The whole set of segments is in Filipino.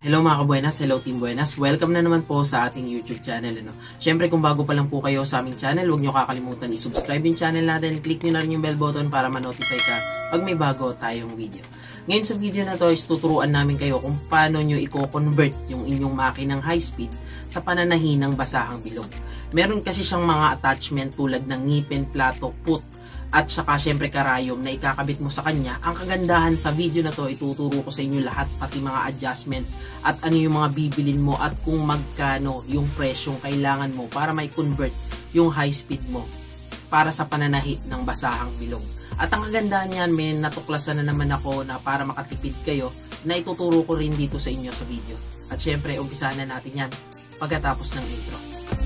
Hello mga kabuenas, hello Team Buenas. Welcome na naman po sa ating YouTube channel. Siyempre kung bago pa lang po kayo sa aming channel, huwag nyo kakalimutan i-subscribe yung channel natin. Click nyo na rin yung bell button para ma-notify ka pag may bago tayong video. Ngayon sa video na to is tuturuan namin kayo kung paano nyo i-convert yung inyong makinang high speed sa pananahinang basahang bilog. Meron kasi siyang mga attachment tulad ng ngipin, plato, put, at saka syempre karayom na ikakabit mo sa kanya. Ang kagandahan sa video na to, ituturo ko sa inyo lahat, pati mga adjustment at ano yung mga bibilin mo at kung magkano yung presyong kailangan mo para may convert yung high speed mo para sa pananahi ng basahang bilog. At ang kagandahan niyan, may natuklasan na naman ako na para makatipid kayo na ituturo ko rin dito sa inyo sa video. At syempre, umpisahan na natin yan pagkatapos ng intro.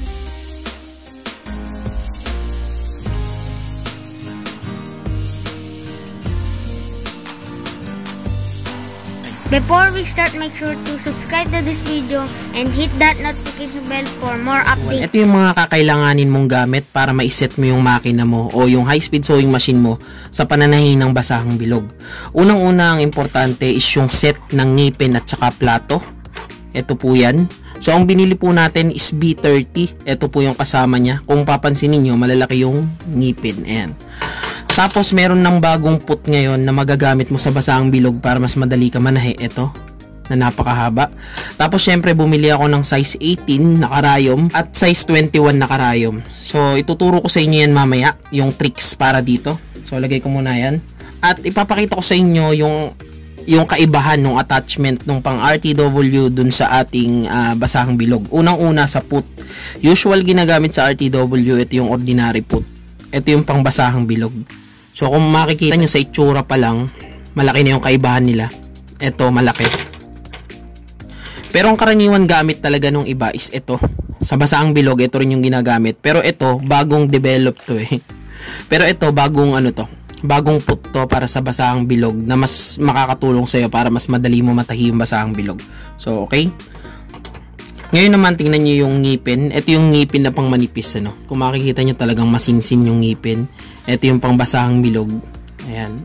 Before we start, make sure to subscribe to this video and hit that notification bell for more updates. Ito yung mga kakailanganin mong gamit para ma-set mo yung makina mo o yung high-speed sewing machine mo sa pananahi ng basahang bilog. Unang-una, ang importante is yung set ng ngipin at saka plato. Ito po yan. So, ang binili po natin is B30. Ito po yung kasama niya. Kung papansinin nyo, malalaki yung ngipin. Ayan. Tapos meron ng bagong put ngayon na magagamit mo sa basahang bilog para mas madali ka manahi. Ito, na napakahaba. Tapos syempre bumili ako ng size 18 na karayom at size 21 na karayom. So ituturo ko sa inyo yan mamaya, yung tricks para dito. So lagay ko muna yan. At ipapakita ko sa inyo yung kaibahan ng attachment ng pang RTW dun sa ating basahang bilog. Unang-una sa put. Usual ginagamit sa RTW, ito yung ordinary put. Ito yung pang basahang bilog. So kung makikita nyo sa itsura pa lang, malaki na yung kaibahan nila. Ito, malaki. Pero ang karaniwan gamit talaga nung iba is ito. Sa basahang bilog, ito rin yung ginagamit. Pero ito, bagong develop to eh. Pero ito, bagong ano to. Bagong put to para sa basahang bilog na mas makakatulong sa'yo para mas madali mo matahi yung basahang bilog. So, okay. Ngayon naman, tingnan nyo yung ngipin. Ito yung ngipin na pang manipis. Ano? Kung makikita nyo talagang masinsin yung ngipin. Ito yung pang basahang bilog. Ayan.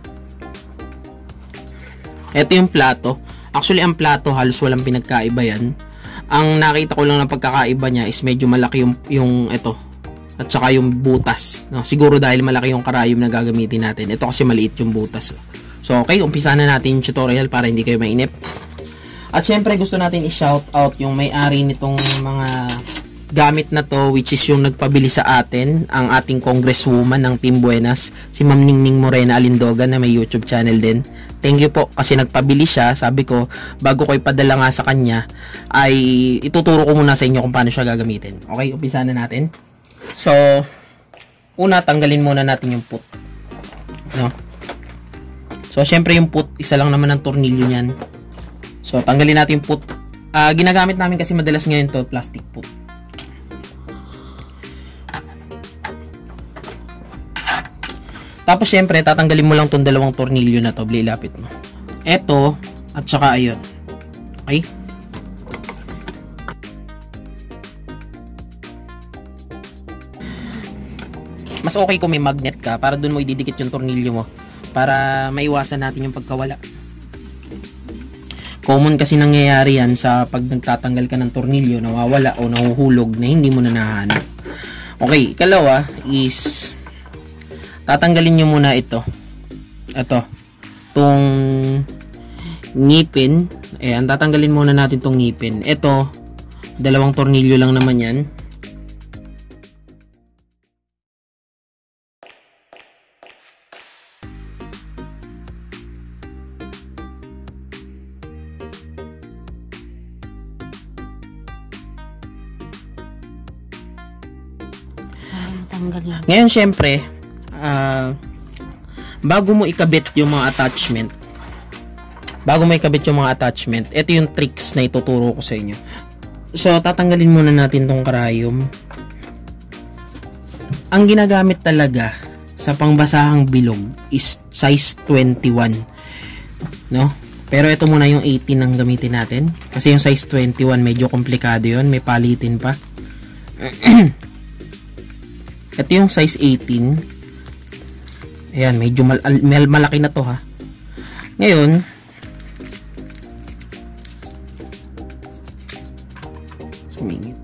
Ito yung plato. Actually, ang plato halos walang pinagkaiba yan. Ang nakita ko lang na pagkakaiba niya is medyo malaki yung ito. At saka yung butas. No? Siguro dahil malaki yung karayom na gagamitin natin. Ito kasi maliit yung butas. So, okay. Umpisa na natin yung tutorial para hindi kayo mainip. At syempre gusto natin i-shout out yung may-ari nitong mga gamit na to, which is yung nagpabili sa atin, ang ating congresswoman ng Team Buenas, si Ma'am Ningning Morena Alindogan na may YouTube channel din. Thank you po kasi nagpabili siya. Sabi ko, bago ko ipadala nga sa kanya, ay ituturo ko muna sa inyo kung paano siya gagamitin. Okay, umpisa na natin. So, una, tanggalin muna natin yung put. No? So, syempre yung put, isa lang naman ang tornilyo niyan. So, tanggalin natin yung put. Ginagamit namin kasi madalas ngayon to plastic put. Tapos, syempre, tatanggalin mo lang tong dalawang tornilyo na to. Ilapit mo. Eto, at saka ayun. Okay? Mas okay kung may magnet ka para dun mo ididikit yung tornilyo mo. Para maiwasan natin yung pagkawala. Common kasi nangyayari yan sa pag nagtatanggal ka ng tornilyo, nawawala o nahuhulog na hindi mo na nahanap. Okay, ikalawa is tatanggalin nyo muna ito. Ito. Itong ngipin. Ayan, tatanggalin muna natin itong ngipin. Ito, dalawang tornilyo lang naman yan. Ngayon, syempre, bago mo ikabit yung mga attachment, ito yung tricks na ituturo ko sa inyo. So, tatanggalin muna natin tong karayom. Ang ginagamit talaga sa pangbasahang bilog is size 21. No? Pero ito muna yung 18 ang gamitin natin. Kasi yung size 21, medyo komplikado yun. May palitin pa. Ito yung size 18. Ayan, medyo malaki na to ha. Ngayon, Tumingin.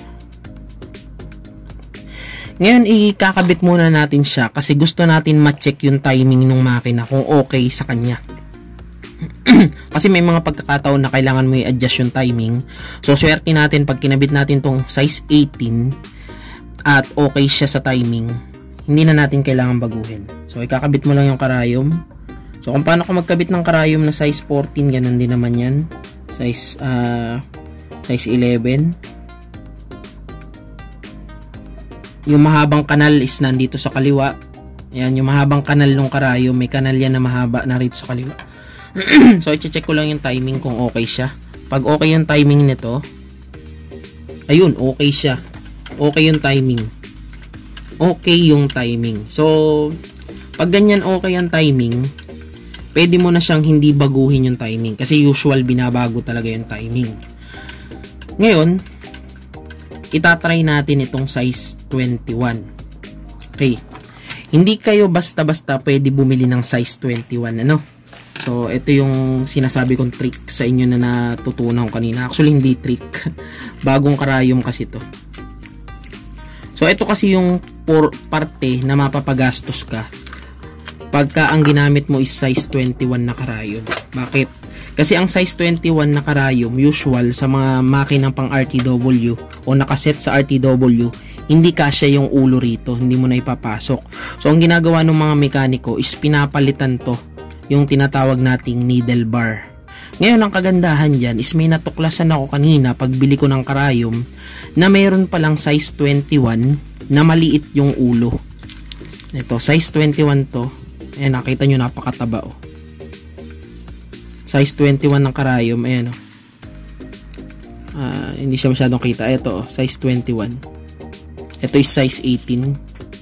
Ngayon, ikakabit muna natin siya kasi gusto natin ma-check yung timing ng makina kung okay sa kanya. Kasi may mga pagkakataon na kailangan mo i-adjust yung timing. So, swerte natin pag kinabit natin tong size 18 at okay siya sa timing, hindi na natin kailangan baguhin. So, ikakabit mo lang yung karayom. So, kung paano ko magkabit ng karayom na size 14, ganun din naman yan. Size 11. Yung mahabang kanal is nandito sa kaliwa. Yan, yung mahabang kanal ng karayom, may kanal yan na mahaba na rito sa kaliwa. So, i-check ko lang yung timing kung okay siya. Pag okay yung timing nito, ayun, okay siya. Okay yung timing. Okay yung timing. So, pag ganyan okay yung timing, pwede mo na siyang hindi baguhin yung timing. Kasi usual, binabago talaga yung timing. Ngayon, itatry natin itong size 21. Okay. Hindi kayo basta-basta pwede bumili ng size 21, ano? So, ito yung sinasabi kong trick sa inyo na natutunan ko kanina. Actually, hindi trick. Bagong karayom kasi to. So, ito kasi yung parte na mapapagastos ka pagka ang ginamit mo is size 21 na karayom. Bakit? Kasi ang size 21 na karayom, usual sa mga makinang pang RTW o nakaset sa RTW, hindi kasya yung ulo rito, hindi mo na ipapasok. So, ang ginagawa ng mga mekaniko is pinapalitan to, yung tinatawag nating needle bar. Ngayon, ang kagandahan dyan is may natuklasan ako kanina pagbili ko ng karayom na mayroon palang size 21 na maliit yung ulo. Ito, size 21 to. Ayan, nakita nyo, napakataba oh. Size 21 ng karayom, ayan oh. Hindi siya masyadong kita. Ito oh, size 21. Ito is size 18.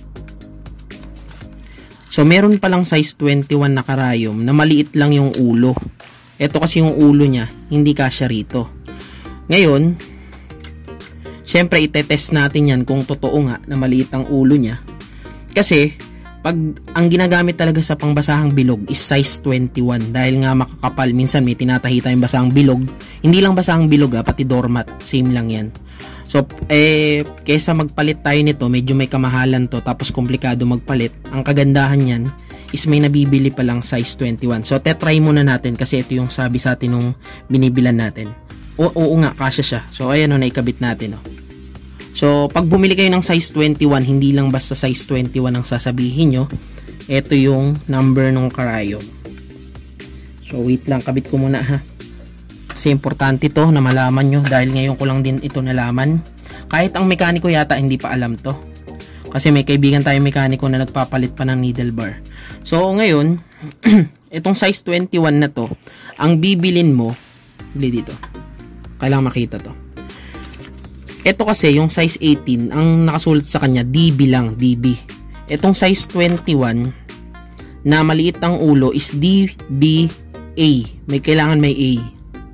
So, meron palang size 21 na karayom na maliit lang yung ulo. Ito kasi yung ulo niya, hindi kasya rito. Ngayon, syempre itetest natin yan kung totoo nga na maliit ang ulo niya. Kasi, pag ang ginagamit talaga sa pangbasahang bilog is size 21 dahil nga makakapal. Minsan may tinatahi tayong basahang bilog. Hindi lang basahang bilog pati doormat. Same lang yan. So, kesa magpalit tayo nito, medyo may kamahalan to, tapos komplikado magpalit. Ang kagandahan yan is may nabibili palang size 21. So, tetry muna natin kasi ito yung sabi sa atin nung binibilan natin. Oo nga, kasya siya. So, ayan o, naikabit natin o. So, pag bumili kayo ng size 21, hindi lang basta size 21 ang sasabihin nyo. Ito yung number ng karayom. So, wait lang, kabit ko muna ha. Kasi importante to na malaman nyo dahil ngayon ko lang din ito nalaman. Kahit ang mekaniko yata hindi pa alam to. Kasi may kaibigan tayong mekaniko na nagpapalit pa ng needle bar. So, ngayon, itong size 21 na to, ang bibilin mo, bili dito. Kailangan makita to. Ito kasi, yung size 18, ang nakasulat sa kanya, DB lang, DB. Itong size 21, na maliit ang ulo, is DBA. May kailangan may A.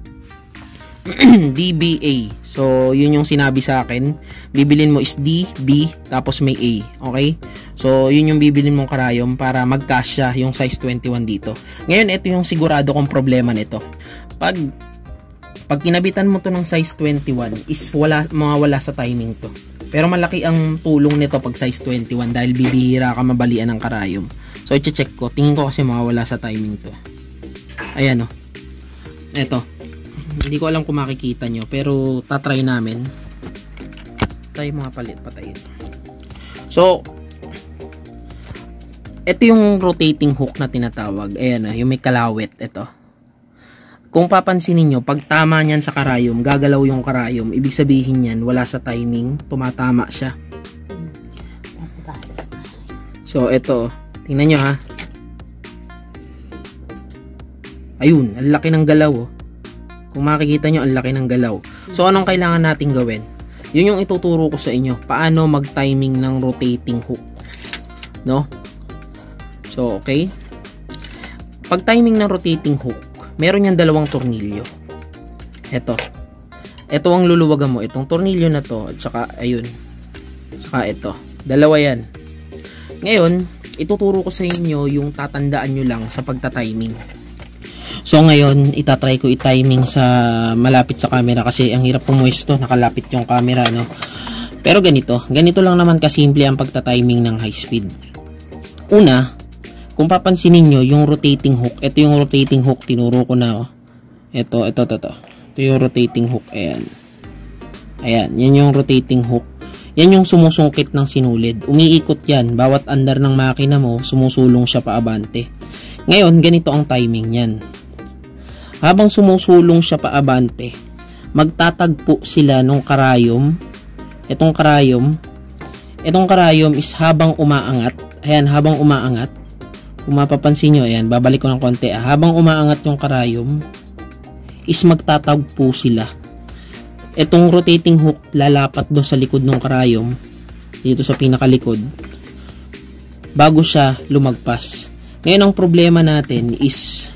DBA. So, yun yung sinabi sa akin. Bibilin mo is DB, tapos may A. Okay? So, yun yung bibilin mong karayom para magkasya yung size 21 dito. Ngayon, ito yung sigurado kong problema nito. Pag kinabitan mo to ng size 21 is mawawala sa timing to. Pero malaki ang tulong nito pag size 21 dahil bibihira ka mabalian ng karayom. So, i-check ko. Tingin ko kasi mawawala sa timing to. Ayan o. Eto. Hindi ko alam kung makikita nyo. Pero, tatry namin. Tayo mga palit. Patayin. So, ito yung rotating hook na tinatawag. Ayan o. Yung may kalawit. Ito. Kung papansinin nyo, pag tama niyan sa karayom, gagalaw yung karayom. Ibig sabihin niyan, wala sa timing. Tumatama siya. So, ito. Tingnan nyo ha. Ayun, ang laki ng galaw oh. Kung makikita nyo, ang laki ng galaw. So, anong kailangan natin gawin? Yun yung ituturo ko sa inyo. Paano mag-timing ng rotating hook. No? So, okay. Pag timing ng rotating hook, meron yan dalawang tornilyo. Ito. Ito ang luluwagan mo. Itong tornilyo na to. At saka, ayun. Saka ito. Dalawa yan. Ngayon, ituturo ko sa inyo yung tatandaan nyo lang sa pagta-timing. So ngayon, itatry ko i-timing sa malapit sa camera kasi ang hirap pumuesto, nakalapit yung camera, no? Pero ganito lang naman kasimple ang pagta-timing ng high speed. Una, kung papansinin nyo, yung rotating hook, ito yung rotating hook, tinuro ko na, oh. Ito yung rotating hook, ayan, yan yung rotating hook. Yan yung sumusungkit ng sinulid. Umiikot yan. Bawat andar ng makina mo, sumusulong siya paabante. Ngayon, ganito ang timing yan. Habang sumusulong siya paabante, magtatagpo sila nung karayom. Itong karayom is habang umaangat. Ayan, habang umaangat. Kung mapapansin nyo, ayan, babalik ko ng konti. Habang umaangat yung karayom, is magtatagpo sila. Itong rotating hook lalapat doon sa likod ng karayom, dito sa pinakalikod, bago siya lumagpas. Ngayon ang problema natin is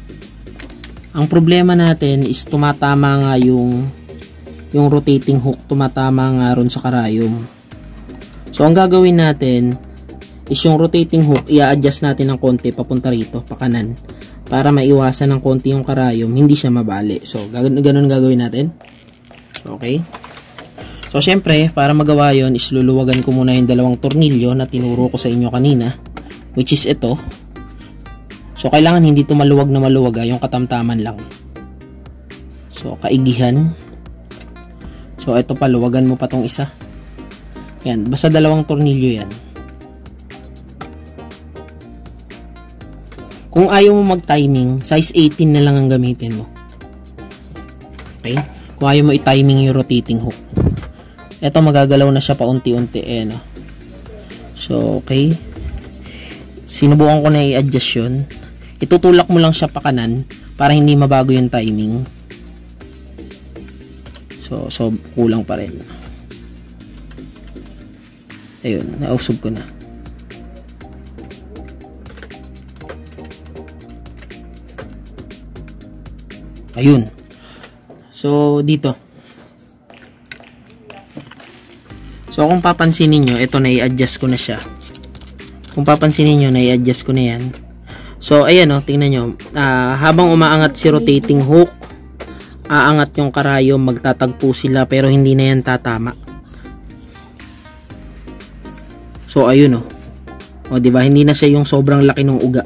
tumatama nga yung rotating hook, tumatama nga ron sa karayom. So ang gagawin natin is yung rotating hook i-adjust natin ng konti papunta rito, pa kanan, para maiwasan ng konti yung karayom, hindi siya mabali. So ganun gagawin natin. Okay. So, syempre, para magawa yon is luluwagan ko muna yung dalawang tornilyo na tinuro ko sa inyo kanina, which is ito. So, kailangan hindi ito maluwag na maluwag, yung katamtaman lang. So, kaigihan. So, ito pa, luwagan mo pa tong isa. Yan, basta dalawang tornilyo yan. Kung ayaw mo mag-timing, size 18 na lang ang gamitin mo. Okay? Kung ayaw mo i-timing yung rotating hook. Ito, magagalaw na siya paunti-unti, no? So, okay. Sinubukan ko na i-adjust yun. Itutulak mo lang siya pa kanan para hindi mabago yung timing. So kulang pa rin. Ayun, nausog ko na. Ayun. So, dito. So, kung papansinin nyo, ito na i-adjust ko na siya. Kung papansinin nyo, na i-adjust ko na yan. So, ayan o, tingnan nyo. Habang umaangat si rotating hook, aangat yung karayom, magtatagpo sila, pero hindi na yan tatama. So, ayun o. O, diba? Hindi na siya yung sobrang laki ng uga.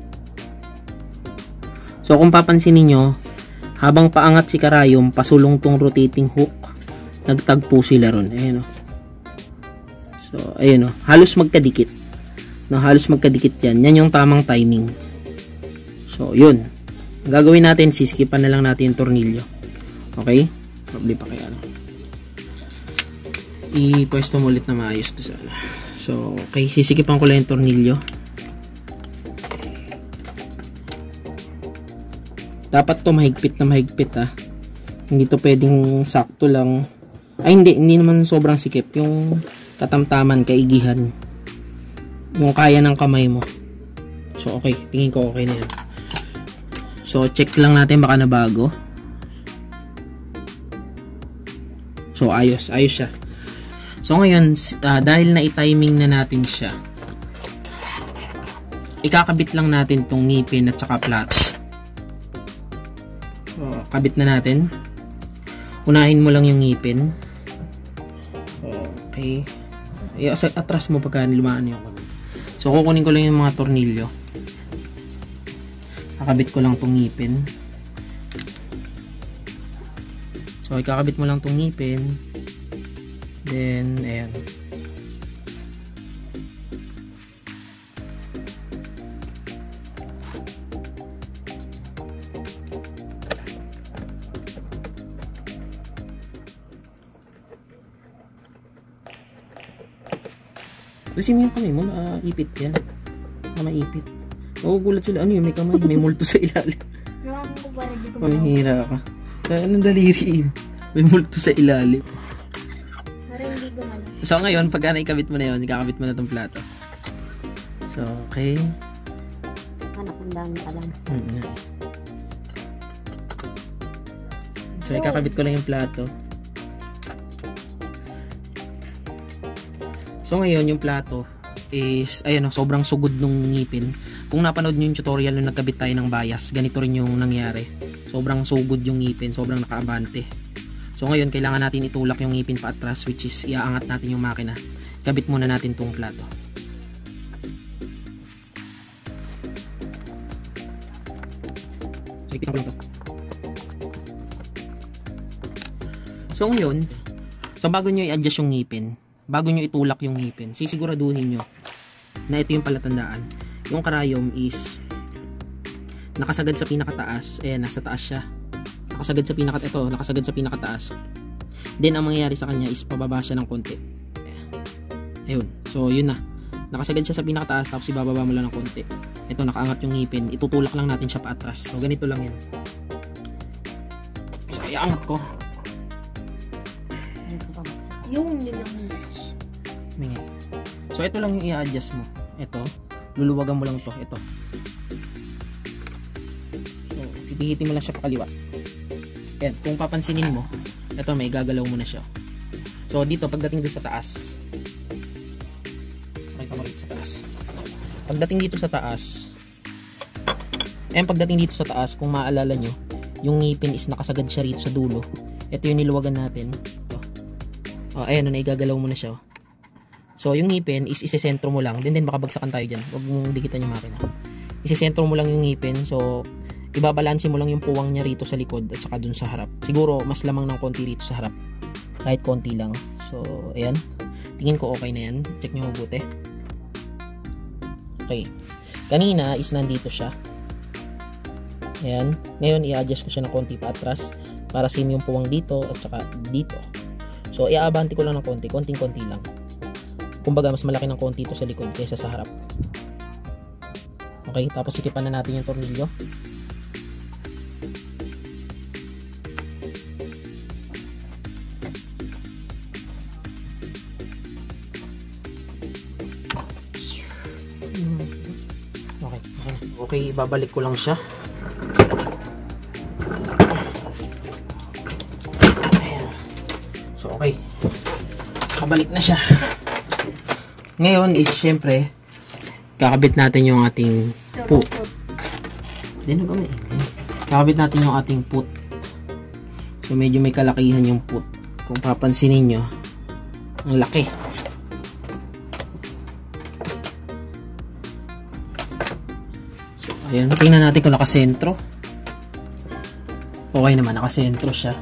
So, kung papansinin nyo, habang paangat si karayom, pasulong tong rotating hook, nagtagpo sila ron. Ayan o. So, ayan o. Halos magkadikit. No, halos magkadikit yan. Yan yung tamang timing. So, yun. Ang gagawin natin, sisikipan na lang natin yung tornilyo. Okay? Probably pa kaya ano. I-pwesto mo ulit na maayos to sana. So, okay. Sisikipan ko lang yung tornilyo. Dapat to mahigpit na mahigpit, ha. Hindi to pwedeng sakto lang. Ay, hindi naman sobrang sikip. Yung katamtaman, kaigihan. Yung kaya ng kamay mo. So, okay. Tingin ko okay na yan. So, check lang natin baka nabago. So, ayos. Ayos siya. So, ngayon, dahil na-timing na natin siya, ikakabit lang natin tong ngipin at saka plato. So, kabit na natin. Unahin mo lang yung ngipin. Okay. Atras mo pagka lumaan yung kamay. So, kukunin ko lang yung mga tornilyo. Kakabit ko lang tong ngipin. So, ikakabit mo lang tong ngipin. Then, ayan. Kasi mo yung kamay mo, maipit yan. Maipit. Magugulat sila, ano yun, may kamay, may multo sa ilalim. Naman ko pala, di ko Mahira ka. Anong daliri yun? May multo sa ilalim. Parang hindi gumala. So ngayon, pagka naikabit mo na yun, ikakabit mo na itong plato. So, okay. Anak, ang dami alam. So, ikakabit ko lang yung plato. So, ngayon, yung plato is, ayan, sobrang sugod nung ngipin. Kung napanood nyo yung tutorial nung nagkabit tayo ng bias, ganito rin yung nangyari. Sobrang sugod yung ngipin, sobrang nakaabante. So ngayon, kailangan natin itulak yung ngipin pa atras, which is iaangat natin yung makina. Kabit muna natin tong plato. So, ipitang ko lang to. So ngayon, bago nyo i-adjust yung ngipin, bago nyo itulak yung ngipin, sisiguraduhin nyo na ito yung palatandaan. Yung karayom is nakasagad sa pinakataas. Nasa taas siya. Nakasagad sa pinakataas. Then ang mangyayari sa kanya is pababa siya ng konti. Ayun. So yun na. Nakasagad siya sa pinakataas, tapos ibababa mo lang ng konti. Ito, nakaangat yung ngipin. Itutulak lang natin siya paatras. So ganito lang yan. So iaangat ko. Yung lang. So ito lang yung i-adjust mo. Ito, luluwagan mo lang to. Ito. So pipihitin mo lang siya pakaliwa. Yan, kung papansinin mo, ito may gagalaw mo na siya. So dito pagdating dito sa taas. Pakita mo rito sa taas. Pagdating dito sa taas, kung maaalala nyo, yung ngipin is nakasagad siya rito sa dulo. Ito yung niluwagan natin. Ayan, naigagalaw mo na siya. So, yung ngipin is isesentro mo lang. Then baka bagsakan tayo dyan. Huwag mong dikitan yung makina. Isesentro mo lang yung ngipin. So, ibabalansin mo lang yung puwang niya rito sa likod at saka dun sa harap. Siguro, mas lamang ng konti rito sa harap. Kahit konti lang. So, ayan. Tingin ko okay na yan. Check nyo mabuti. Okay. Kanina is nandito siya. Ayan. Ngayon, i-adjust ko siya ng konti pa atras para same yung puwang dito at saka dito. So, iaabante ko lang ng konti. Konting-konti lang. Kumbaga, mas malaki ng konti ito sa likod kaysa sa harap. Okay, tapos sikipan na natin yung tornilyo. Okay, ibabalik ko lang siya. Ayan. So, okay. Kabalik na siya. Ngayon is syempre kakabit natin yung ating put. Kakabit natin yung ating put. So medyo may kalakihan yung put. Kung papansinin nyo, ang laki. So ayan, tingnan natin kung nakasentro. Okay naman, nakasentro siya.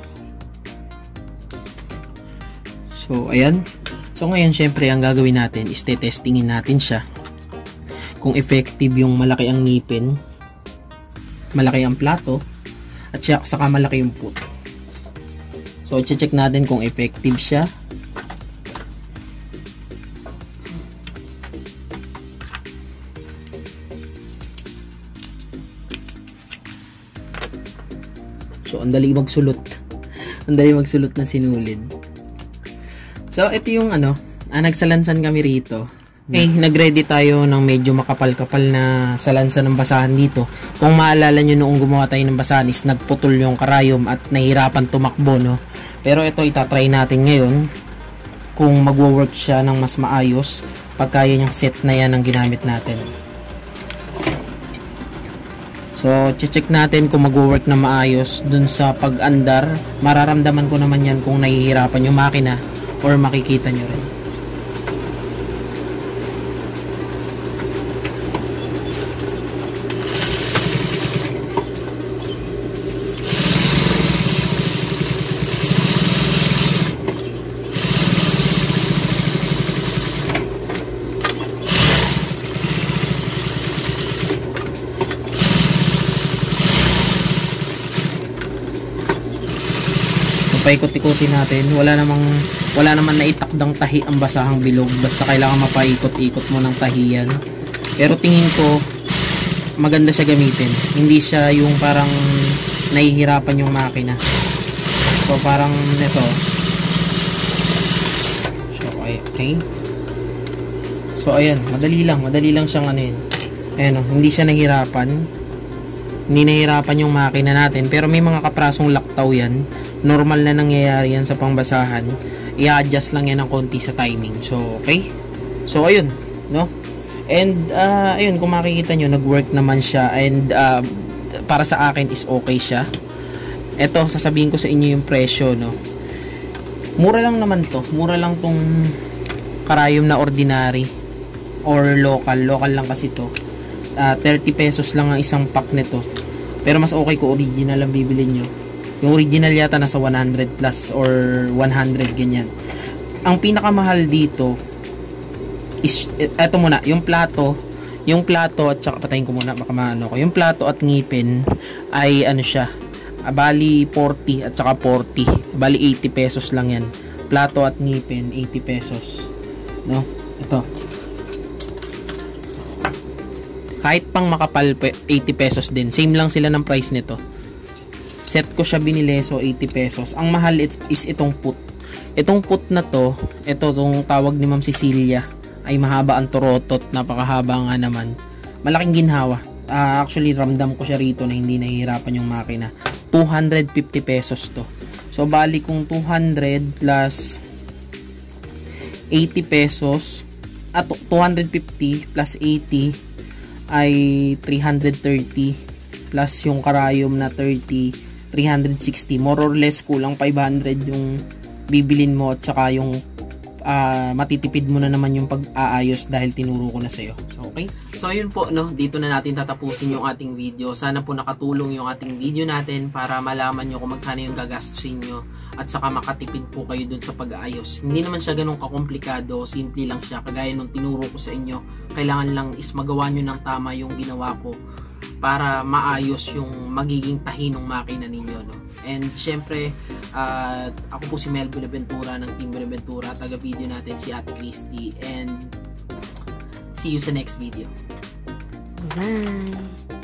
So ayan. So ngayon syempre ang gagawin natin is testingin natin siya kung effective yung malaki ang ngipin, malaki ang plato, at saka malaki yung put. So i-check natin kung effective siya. So ang dali magsulot. Ang dali magsulot ng sinulid. So, ito yung nagsalansan kami rito. Okay, nag-ready tayo ng medyo makapal-kapal na salansan ng basahan dito. Kung maalala nyo noong gumawa tayo ng basahan is nagputol yung karayom at nahihirapan tumakbo, no? Pero ito, itatry natin ngayon kung magwo-work siya ng mas maayos pagka yan yung set na yan ang ginamit natin. So, check natin kung magwo-work na maayos dun sa pag-andar. Mararamdaman ko naman yan kung nahihirapan yung makina or makikita nyo rin. Paikot-ikutin natin. Wala naman naitakdang tahi ang basahang bilog. Basta kailangan mapaikot-ikot mo ng tahiyan. Pero tingin ko maganda siya gamitin. Hindi siya yung parang nahihirapan yung makina. So parang nito. So okay. So ayan, madali lang siyang ano yun. Ayan, hindi siya nahihirapan. Hindi nahihirapan yung makina natin. Pero may mga kaprasong laktaw yan. Normal na nangyayari yan sa pangbasahan. I-adjust lang yan ng konti sa timing. So, okay? So, ayun. No? And ayun, kung makikita nyo, nag-work naman siya, and para sa akin is okay siya. Eto, sasabihin ko sa inyo yung presyo, no. Mura lang naman to. Mura lang tong karayom na ordinary or local lang kasi to. 30 pesos lang ang isang pack nito. Pero mas okay ko original ang bibilin nyo. Yung original yata nasa 100 plus or 100 ganyan. Ang pinakamahal dito is eto muna, yung plato at saka patayin ko muna baka maano ko. Yung plato at ngipin ay ano siya, bali 40 at saka 40. Bali 80 pesos lang yan. Plato at ngipin 80 pesos. No? Ito. Kahit pang makapal 80 pesos din. Same lang sila ng price nito. Set ko siya binili, so 80 pesos. Ang mahal is itong put. Itong put na to, ito tong tawag ni Ma'am Cecilia, ay mahaba ang turotot, napakahaba nga naman. Malaking ginhawa. Actually, ramdam ko siya rito na hindi nahihirapan yung makina. 250 pesos to. So, bali kung 200 plus 80 pesos, at 250 plus 80 ay 330 plus yung karayom na 30, 360. More or less, kulang 500 yung bibilin mo at saka yung matitipid mo na naman yung pag-aayos dahil tinuro ko na sa'yo. Okay? So, yun po, no? Dito na natin tatapusin yung ating video. Sana po nakatulong yung ating video natin para malaman nyo kung magkano yung gagastusin nyo at saka makatipid po kayo dun sa pag-aayos. Hindi naman siya ganun kakomplikado. Simple lang siya. Kagaya nung tinuro ko sa inyo, kailangan lang is magawa nyo ng tama yung ginawa ko para maayos yung magiging tahi ng makina ninyo, no? And syempre, ako po si Mel Buenaventura ng Team Buenaventura. Taga-video natin si Ate Christy. And see you sa next video. Bye!